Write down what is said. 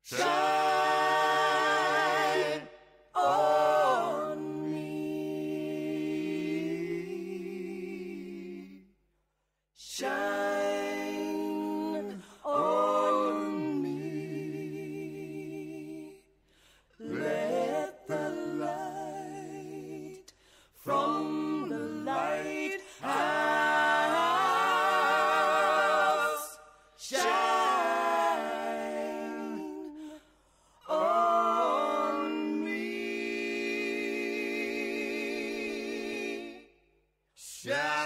Shine on me. Shine on me. Let the light from the lighthouse shine on me. Shine.